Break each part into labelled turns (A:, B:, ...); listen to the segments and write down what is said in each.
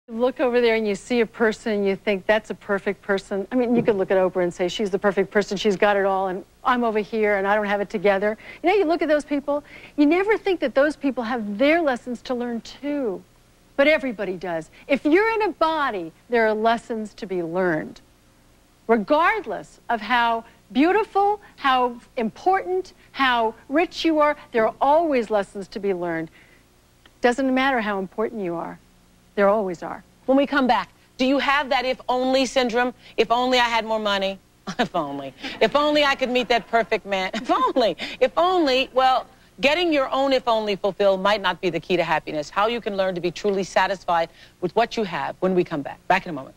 A: Look over there and you see a person and you think that's a perfect person. I mean, you could look at Oprah and say she's the perfect person, she's got it all, and I'm over here and I don't have it together. You know, you look at those people, you never think that those people have their lessons to learn too. But everybody does. If you're in a body, there are lessons to be learned. Regardless of how beautiful, how important, how rich you are, there are always lessons to be learned. Doesn't matter how important you are. There always are.
B: When we come back, do you have that if only syndrome? If only I had more money? If only. If only I could meet that perfect man? If only. If only, well, getting your own if only fulfilled might not be the key to happiness. How you can learn to be truly satisfied with what you have when we come back. Back in a moment.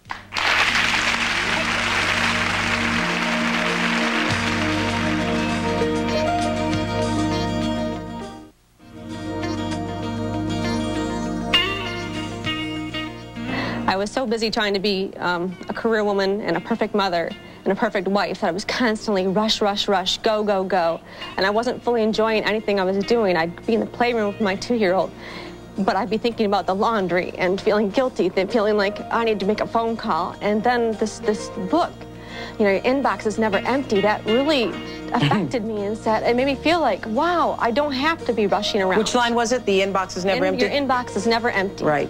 C: I was so busy trying to be a career woman and a perfect mother and a perfect wife that I was constantly rush, rush, rush, go, go, go. And I wasn't fully enjoying anything I was doing. I'd be in the playroom with my 2-year-old, but I'd be thinking about the laundry and feeling guilty, then feeling like I need to make a phone call. And then this book, you know, your inbox is never empty, that really affected me and said, it made me feel like, wow, I don't have to be rushing around.
B: Which line was it? The inbox is never empty?
C: Your inbox is never empty.
B: Right.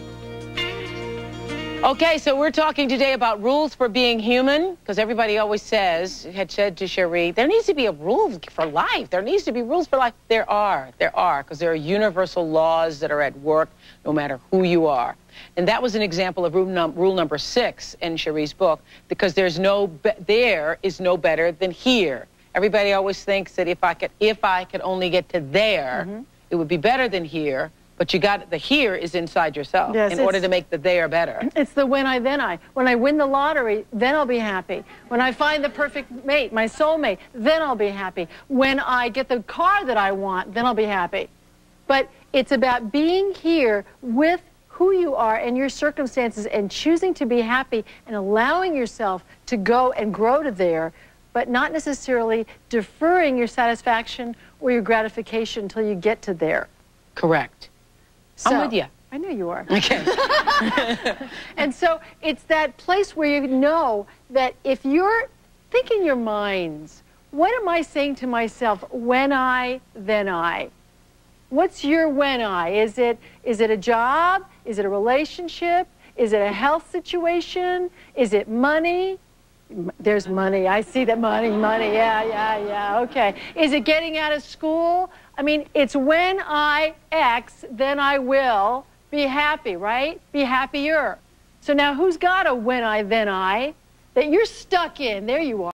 B: Okay, so we're talking today about rules for being human, because everybody always says, had said to Cherie, there needs to be a rule for life. There needs to be rules for life. There are, because there are universal laws that are at work no matter who you are. And that was an example of rule number 6 in Cherie's book, because there is no better than here. Everybody always thinks that if I could only get to there, it would be better than here. But you got the here is inside yourself in order to make the there better.
A: It's the when I, then I. When I win the lottery, then I'll be happy. When I find the perfect mate, my soulmate, then I'll be happy. When I get the car that I want, then I'll be happy. But it's about being here with who you are and your circumstances and choosing to be happy and allowing yourself to go and grow to there, but not necessarily deferring your satisfaction or your gratification until you get to there.
B: Correct.
A: So,
B: I'm with you.
A: I know you are.
B: Okay.
A: And so it's that place where you know that if you're thinking your minds, what am I saying to myself when I, then I? What's your when I? Is it a job? Is it a relationship? Is it a health situation? Is it money? There's money. I see that money. Yeah, okay. Is it getting out of school? I mean, it's when I X, then I will be happy, right? Be happier. So now who's got a when I, then I that you're stuck in? There you are.